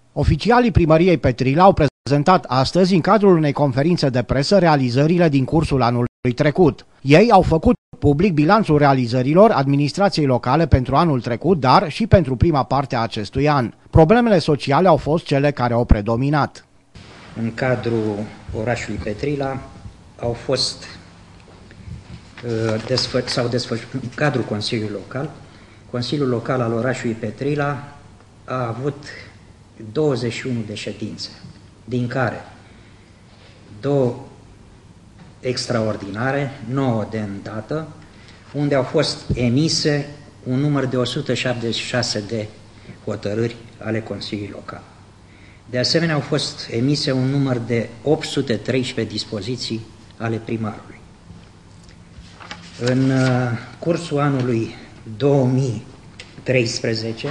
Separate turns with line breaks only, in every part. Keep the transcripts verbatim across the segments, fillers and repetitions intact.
Oficialii primăriei Petrila au prezentat astăzi, în cadrul unei conferințe de presă, realizările din cursul anului trecut. Ei au făcut public bilanțul realizărilor administrației locale pentru anul trecut, dar și pentru prima parte a acestui an. Problemele sociale au fost cele care au predominat.
În cadrul orașului Petrila au fost desfă, sau desfășurat în cadrul Consiliului Local. Consiliul Local al orașului Petrila a avut douăzeci și unu de ședințe, din care două extraordinare, nouă de îndată, unde au fost emise un număr de o sută șaptezeci și șase de hotărâri ale Consiliului Local. De asemenea, au fost emise un număr de opt sute treisprezece dispoziții ale primarului. În cursul anului două mii treisprezece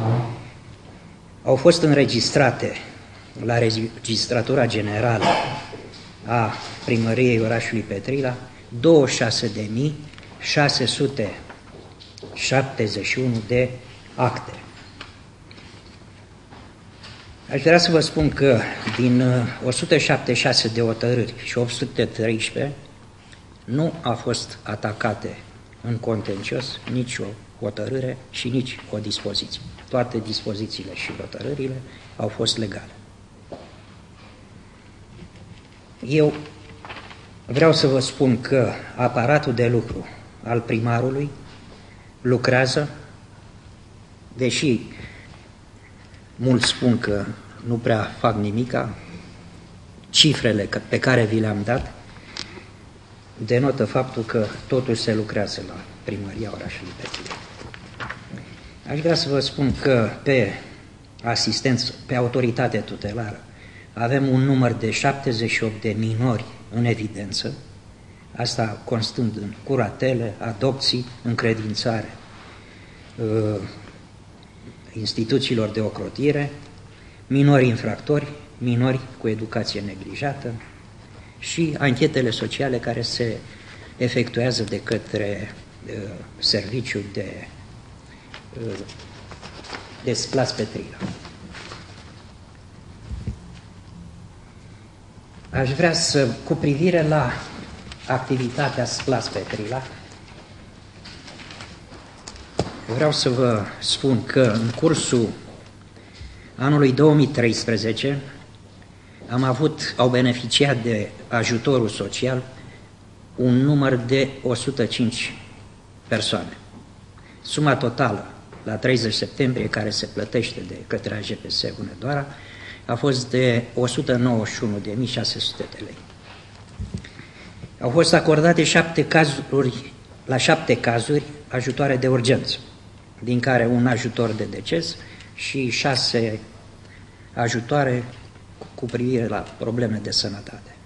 au fost înregistrate la Registratura Generală a Primăriei orașului Petrila douăzeci și șase de mii șase sute șaptezeci și unu de acte. Aș vrea să vă spun că din o sută șaptezeci și șase de hotărâri și opt sute treisprezece nu a fost atacate în contencios nici o hotărâre și nici o dispoziție. Toate dispozițiile și hotărârile au fost legale. Eu vreau să vă spun că aparatul de lucru al primarului lucrează, deși mulți spun că nu prea fac nimica, cifrele pe care vi le-am dat denotă faptul că totul se lucrează la Primăria orașului Petrila. Aș vrea să vă spun că pe asistență, pe autoritate tutelară, avem un număr de șaptezeci și opt de minori în evidență, asta constând în curatele, adopții, încredințare uh, instituțiilor de ocrotire, minori infractori, minori cu educație neglijată și anchetele sociale care se efectuează de către uh, serviciul de uh, de Splas Petrila. Aș vrea să, cu privire la activitatea Splas Petrila, vreau să vă spun că în cursul anului două mii treisprezece am avut, au beneficiat de ajutorul social un număr de o sută cinci persoane. Suma totală la treizeci septembrie, care se plătește de către A G P S Hunedoara, a fost de o sută nouăzeci și unu de mii șase sute de lei. Au fost acordate șapte cazuri, la șapte cazuri ajutoare de urgență, din care un ajutor de deces și șase ajutoare cu privire la probleme de sănătate.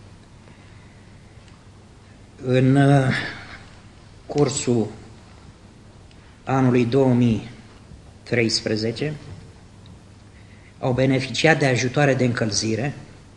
În cursul anului două mii treisprezece au beneficiat de ajutoare de încălzire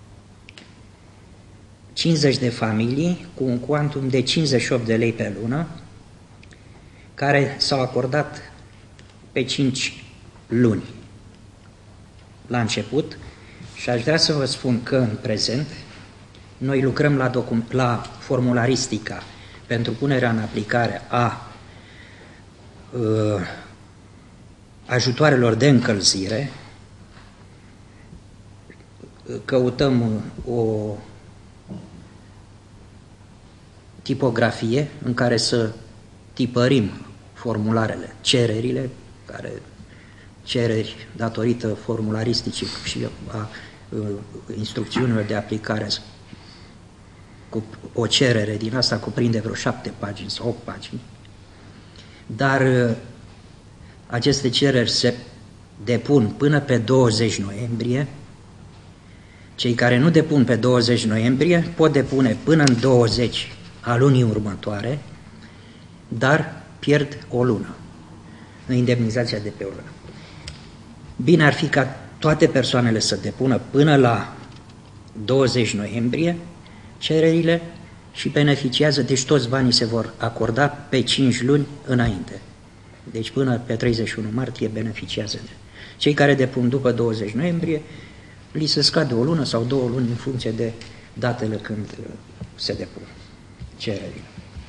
cincizeci de familii cu un cuantum de cincizeci și opt de lei pe lună, care s-au acordat pe cinci luni la început, și aș vrea să vă spun că în prezent noi lucrăm la, la formularistica pentru punerea în aplicare a uh, ajutoarelor de încălzire. Căutăm o tipografie în care să tipărim formularele, cererile, care cereri datorită formularisticii și a uh, instrucțiunilor de aplicare. Cu o cerere din asta cuprinde vreo șapte pagini sau opt pagini, dar uh, aceste cereri se depun până pe douăzeci noiembrie. Cei care nu depun pe douăzeci noiembrie pot depune până în douăzeci a lunii următoare, dar pierd o lună în indemnizația de pe o lună. Bine ar fi ca toate persoanele să depună până la douăzeci noiembrie cererile și beneficiază, deci toți banii se vor acorda pe cinci luni înainte. Deci până pe treizeci și unu martie beneficiază de Cei care depun după douăzeci noiembrie, li se scade o lună sau două luni în funcție de datele când se depun cererile.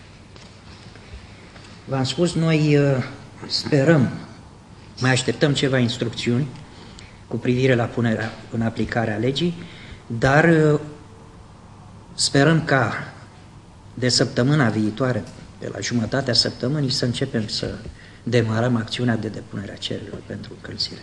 V-am spus, noi sperăm, mai așteptăm ceva instrucțiuni cu privire la punerea în aplicare a legii, dar sperăm ca de săptămâna viitoare, de la jumătatea săptămânii, să începem să demarăm acțiunea de depunere a cererilor pentru încălzire.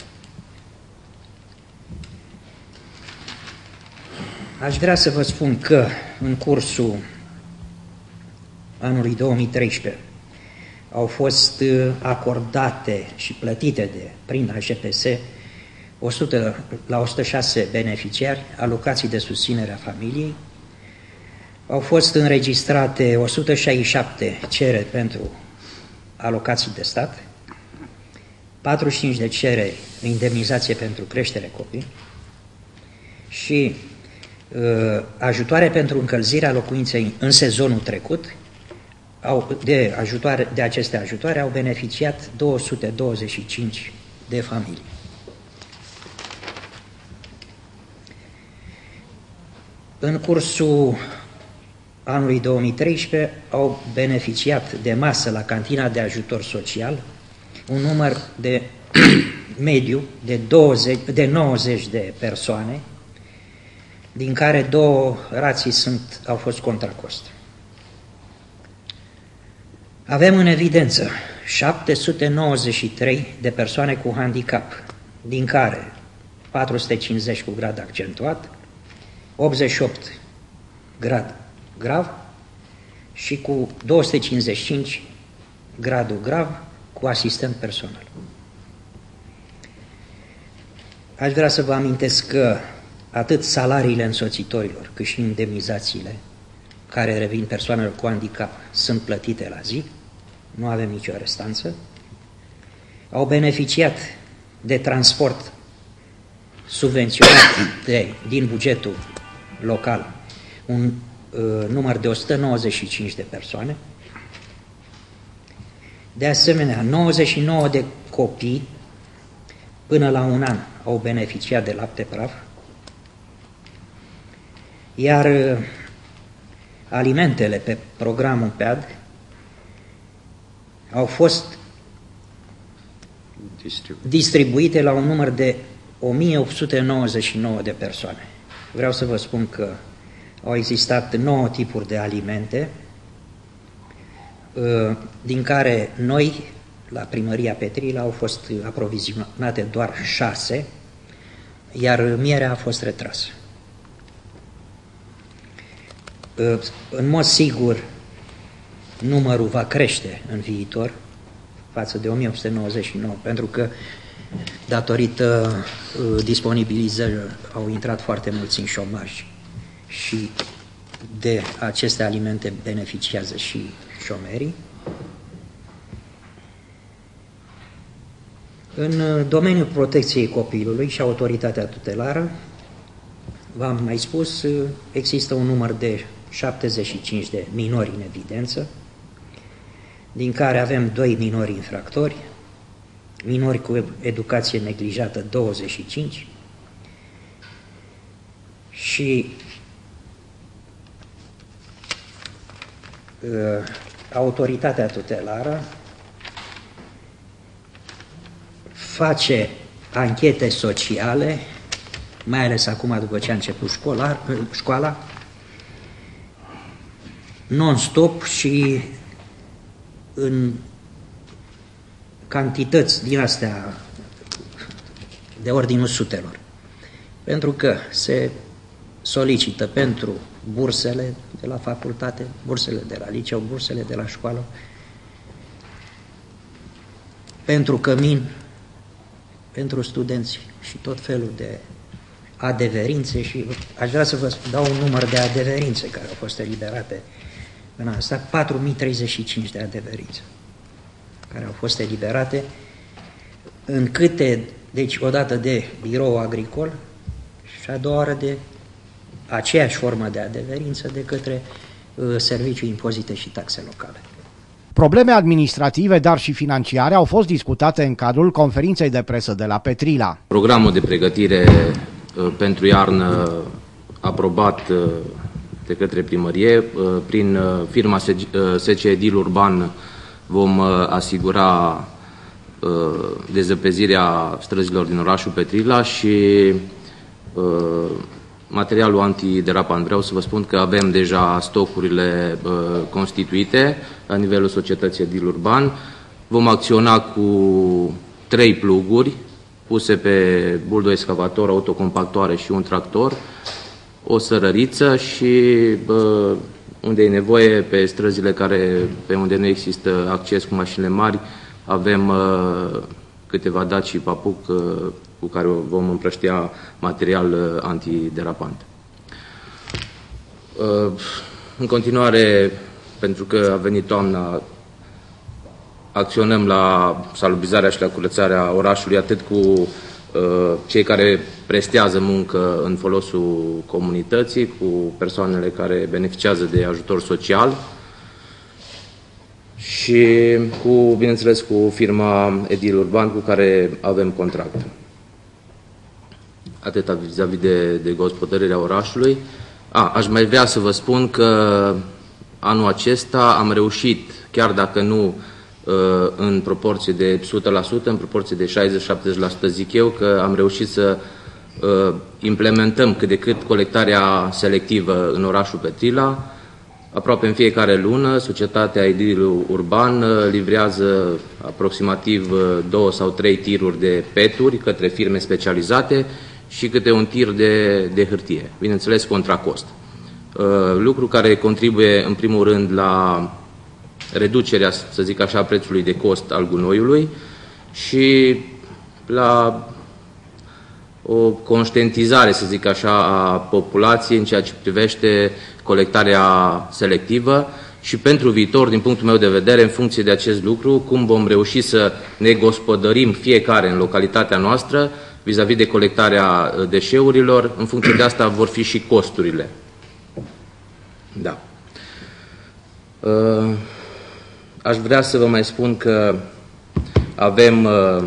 Aș vrea să vă spun că în cursul anului două mii treisprezece au fost acordate și plătite de, prin A J P S o sută, la o sută șase beneficiari alocații de susținere a familiei. Au fost înregistrate o sută șaizeci și șapte cereri pentru alocații de stat, patruzeci și cinci de cereri indemnizație pentru creștere copii și uh, ajutoare pentru încălzirea locuinței în sezonul trecut. Au, de, ajutoare, de aceste ajutoare au beneficiat două sute douăzeci și cinci de familii. În cursul anului două mii treisprezece au beneficiat de masă la cantina de ajutor social un număr de mediu de, douăzeci, de nouăzeci de persoane, din care două rații sunt, au fost contra cost. Avem în evidență șapte sute nouăzeci și trei de persoane cu handicap, din care patru sute cincizeci cu grad accentuat, optzeci și opt grad grav și cu două sute cincizeci și cinci gradul grav cu asistent personal. Aș vrea să vă amintesc că atât salariile însoțitorilor, cât și indemnizațiile care revin persoanelor cu handicap sunt plătite la zi, nu avem nicio restanță. Au beneficiat de transport subvenționat de, din bugetul local un uh, număr de o sută nouăzeci și cinci de persoane. De asemenea, nouăzeci și nouă de copii până la un an au beneficiat de lapte praf, iar uh, alimentele pe programul P A D au fost distribuite la un număr de o mie opt sute nouăzeci și nouă de persoane. Vreau să vă spun că au existat nouă tipuri de alimente, din care noi, la Primăria Petrila, au fost aprovizionate doar șase, iar mierea a fost retrasă. În mod sigur, numărul va crește în viitor față de o mie opt sute nouăzeci și nouă, pentru că datorită uh, disponibilizării au intrat foarte mulți în șomaj și de aceste alimente beneficiază și șomerii. În domeniul protecției copilului și autoritatea tutelară, v-am mai spus, există un număr de șaptezeci și cinci de minori în evidență, din care avem doi minori infractori, minori cu educație neglijată douăzeci și cinci și uh, autoritatea tutelară face anchete sociale, mai ales acum după ce a început școala, școala non-stop și în cantități din astea de ordinul sutelor. Pentru că se solicită pentru bursele de la facultate, bursele de la liceu, bursele de la școală, pentru cămin, pentru studenți și tot felul de adeverințe și aș vrea să vă dau un număr de adeverințe care au fost eliberate în asta, patru mii treizeci și cinci de adeverințe care au fost eliberate în câte, deci odată de birou agricol și a doua oară de aceeași formă de adeverință de către uh, Serviciul Impozite și Taxe Locale.
Probleme administrative, dar și financiare au fost discutate în cadrul conferinței de presă de la Petrila.
Programul de pregătire pentru iarnă aprobat de către primărie, prin firma S C Edil Urban vom asigura dezăpezirea străzilor din orașul Petrila și materialul antiderapant. Vreau să vă spun că avem deja stocurile uh, constituite la nivelul societății Edil Urban. Vom acționa cu trei pluguri puse pe buldo excavator, autocompactoare și un tractor, o sărăriță și uh, unde e nevoie pe străzile care, pe unde nu există acces cu mașinile mari, avem uh, câteva daci și papuc uh, cu care vom împrăștia material antiderapant. În continuare, pentru că a venit toamna, acționăm la salubrizarea și la curățarea orașului, atât cu cei care prestează muncă în folosul comunității, cu persoanele care beneficiază de ajutor social și, cu, bineînțeles, cu firma Edil Urban cu care avem contract. Atâta vis-a-vis de, de gospodărirea orașului. A, aș mai vrea să vă spun că anul acesta am reușit, chiar dacă nu în proporție de o sută la sută, în proporție de șaizeci la șaptezeci la sută zic eu, că am reușit să implementăm cât de cât colectarea selectivă în orașul Petrila. Aproape în fiecare lună, societatea Edil Urban livrează aproximativ două sau trei tiruri de peturi către firme specializate și câte un tir de, de hârtie, bineînțeles contra cost. Lucru care contribuie în primul rând la reducerea, să zic așa, prețului de cost al gunoiului și la o conștientizare, să zic așa, a populației în ceea ce privește colectarea selectivă și pentru viitor, din punctul meu de vedere, în funcție de acest lucru, cum vom reuși să ne gospodărim fiecare în localitatea noastră vis-a-vis de colectarea deșeurilor, în funcție de asta vor fi și costurile. Da. Aș vrea să vă mai spun că avem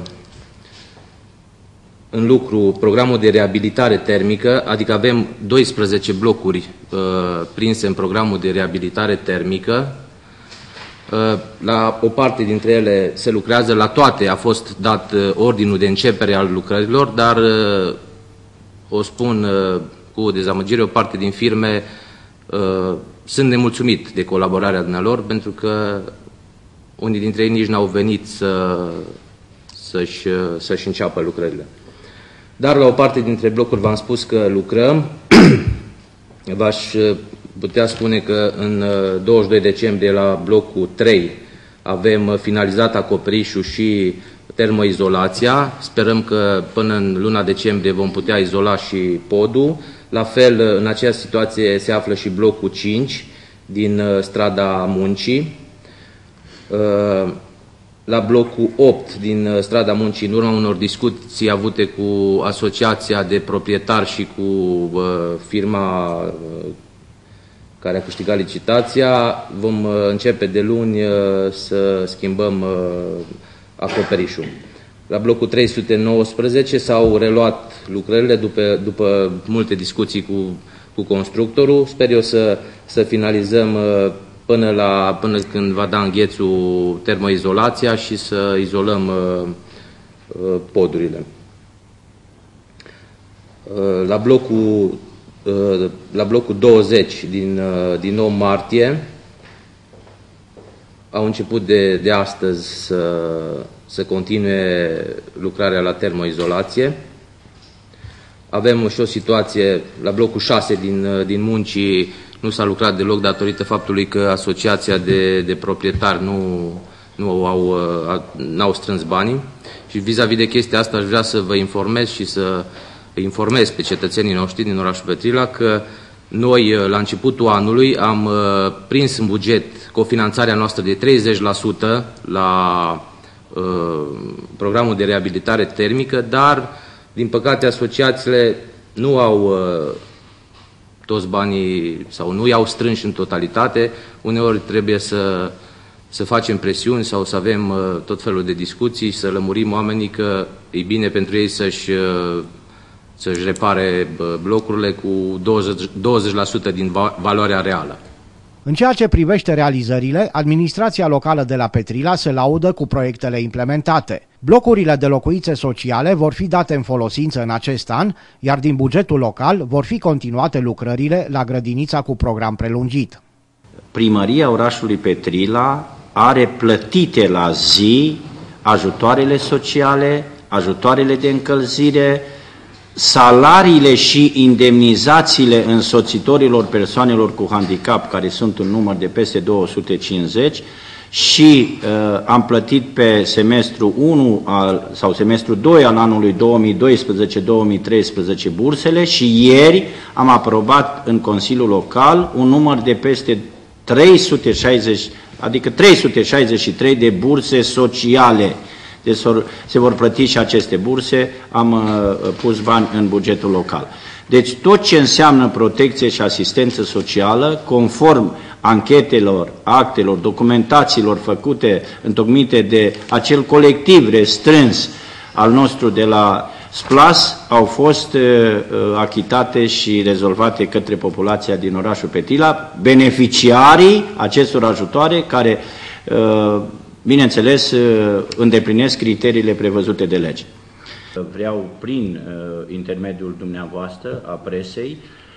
în lucru programul de reabilitare termică, adică avem doisprezece blocuri uh, prinse în programul de reabilitare termică. Uh, la o parte dintre ele se lucrează, la toate a fost dat uh, ordinul de începere al lucrărilor, dar uh, o spun uh, cu dezamăgire, o parte din firme uh, sunt nemulțumit de colaborarea dumnealor, pentru că unii dintre ei nici n-au venit să, să-și, să-și înceapă lucrările. Dar la o parte dintre blocuri v-am spus că lucrăm. V-aș putea spune că în douăzeci și doi decembrie la blocul trei avem finalizat acoperișul și termoizolația. Sperăm că până în luna decembrie vom putea izola și podul. La fel, în aceeași situație se află și blocul cinci din strada Muncii. La blocul opt din strada Muncii, în urma unor discuții avute cu asociația de proprietari și cu uh, firma uh, care a câștigat licitația, vom uh, începe de luni uh, să schimbăm uh, acoperișul. La blocul trei sute nouăsprezece s-au reluat lucrările după, după multe discuții cu, cu constructorul. Sper eu să, să finalizăm uh, Până, la, până când va da înghețul termoizolația și să izolăm uh, uh, podurile. Uh, la, blocul, uh, la blocul douăzeci din, uh, din nouă martie au început de, de astăzi să, să continue lucrarea la termoizolație. Avem și o situație la blocul șase din, din Muncii. Nu s-a lucrat deloc datorită faptului că asociația de, de proprietari nu, nu au, n-au strâns banii. Și vis-a-vis de chestia asta aș vrea să vă informez și să informez pe cetățenii noștri din orașul Petrila că noi la începutul anului am prins în buget cofinanțarea noastră de treizeci la sută la uh, programul de reabilitare termică, dar din păcate asociațiile nu au uh, toți banii sau nu i-au strâns în totalitate. Uneori trebuie să, să facem presiuni sau să avem uh, tot felul de discuții, să lămurim oamenii că e bine pentru ei să-și uh, să-și repare uh, blocurile cu douăzeci la sută din va valoarea reală.
În ceea ce privește realizările, administrația locală de la Petrila se laudă cu proiectele implementate. Blocurile de locuințe sociale vor fi date în folosință în acest an, iar din bugetul local vor fi continuate lucrările la grădinița cu program prelungit.
Primăria orașului Petrila are plătite la zi ajutoarele sociale, ajutoarele de încălzire, salariile și indemnizațiile însoțitorilor persoanelor cu handicap, care sunt în număr de peste două sute cincizeci, și uh, am plătit pe semestru unu al, sau semestru doi al anului două mii doisprezece două mii treisprezece bursele și ieri am aprobat în Consiliul Local un număr de peste trei sute șaizeci, adică trei sute șaizeci și trei de burse sociale. Deci se vor plăti și aceste burse, am uh, pus bani în bugetul local. Deci tot ce înseamnă protecție și asistență socială, conform anchetelor, actelor, documentațiilor făcute, întocmite de acel colectiv restrâns al nostru de la SPLAS, au fost uh, achitate și rezolvate către populația din orașul Petrila, beneficiarii acestor ajutoare care uh, bineînțeles, îndeplinesc criteriile prevăzute de lege. Vreau, prin uh, intermediul dumneavoastră, a presei,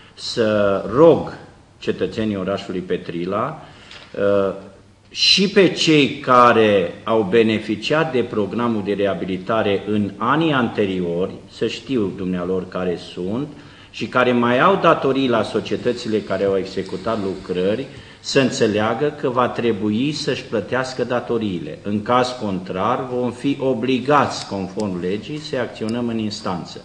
să rog cetățenii orașului Petrila uh, și pe cei care au beneficiat de programul de reabilitare în anii anteriori, să știu dumnealor care sunt, și care mai au datorii la societățile care au executat lucrări, să înțeleagă că va trebui să-și plătească datoriile. În caz contrar, vom fi obligați, conform legii, să acționăm în instanță.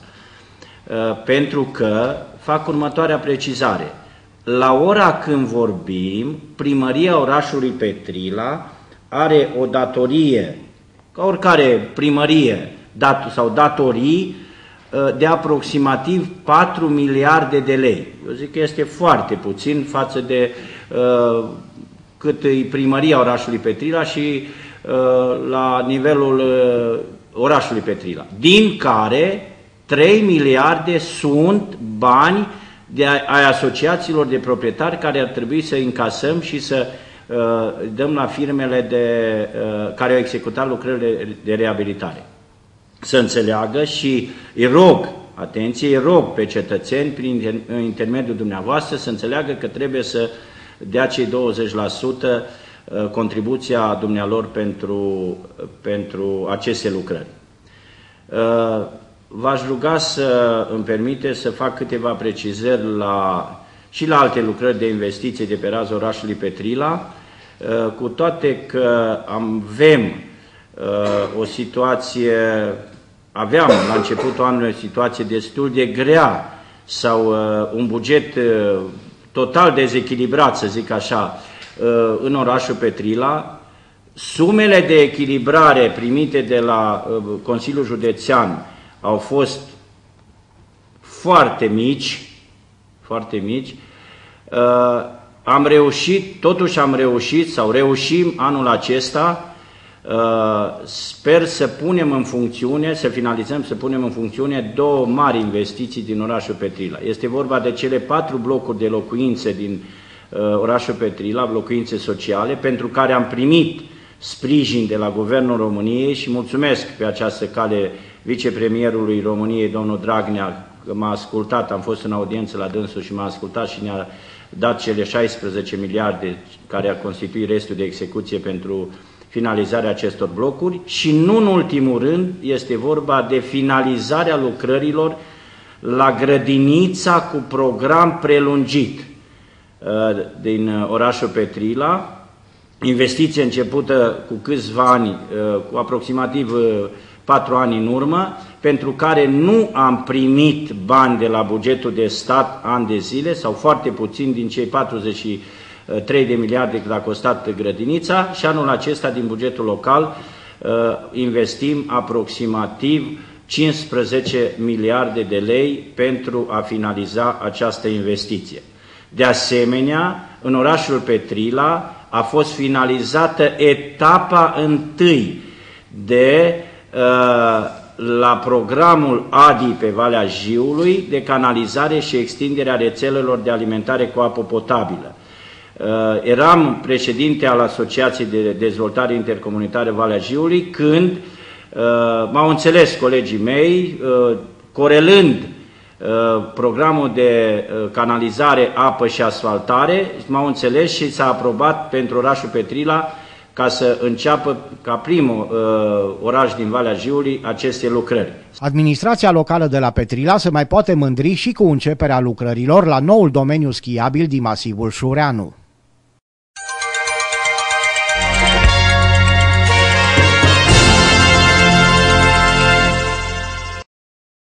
Pentru că, fac următoarea precizare, la ora când vorbim, primăria orașului Petrila are o datorie, ca oricare primărie dat, sau datorii, de aproximativ patru miliarde de lei. Eu zic că este foarte puțin față de uh, cât e primăria orașului Petrila și uh, la nivelul uh, orașului Petrila, din care trei miliarde sunt bani de a, ai asociațiilor de proprietari care ar trebui să încasăm și să uh, dăm la firmele de, uh, care au executat lucrările de reabilitare. Să înțeleagă și îi rog, atenție, îi rog pe cetățeni, prin intermediul dumneavoastră, să înțeleagă că trebuie să dea cei douăzeci la sută contribuția dumnealor pentru, pentru aceste lucrări. V-aș ruga să îmi permite să fac câteva precizări la, și la alte lucrări de investiție de pe raza orașului Petrila, cu toate că avem o situație, aveam la începutul anului o situație destul de grea sau uh, un buget uh, total dezechilibrat, să zic așa, uh, în orașul Petrila. Sumele de echilibrare primite de la uh, Consiliul Județean au fost foarte mici, foarte mici. Uh, am reușit, totuși am reușit sau reușim anul acesta. Uh, sper să punem în funcțiune, să finalizăm, să punem în funcțiune două mari investiții din orașul Petrila. Este vorba de cele patru blocuri de locuințe din uh, orașul Petrila, locuințe sociale, pentru care am primit sprijin de la Guvernul României și mulțumesc pe această cale vicepremierului României, domnul Dragnea, că m-a ascultat, am fost în audiență la dânsul și m-a ascultat și ne-a dat cele șaisprezece miliarde care ar constitui restul de execuție pentru finalizarea acestor blocuri și nu în ultimul rând este vorba de finalizarea lucrărilor la grădinița cu program prelungit din orașul Petrila, investiție începută cu câțiva ani, cu aproximativ patru ani în urmă, pentru care nu am primit bani de la bugetul de stat ani de zile sau foarte puțin din cei patruzeci și trei de miliarde cât a costat grădinița și anul acesta din bugetul local investim aproximativ cincisprezece miliarde de lei pentru a finaliza această investiție. De asemenea, în orașul Petrila a fost finalizată etapa întâi de uh, la programul A D I pe Valea Jiului de canalizare și extinderea rețelelor de alimentare cu apă potabilă. Eram președinte al Asociației de Dezvoltare Intercomunitară Valea Jiului când m-au înțeles colegii mei, corelând programul de canalizare, apă și asfaltare, m-au înțeles și s-a aprobat pentru orașul Petrila ca să înceapă ca primul uh, oraș din Valea Jiului aceste lucrări.
Administrația locală de la Petrila se mai poate mândri și cu începerea lucrărilor la noul domeniu schiabil din masivul Șureanu.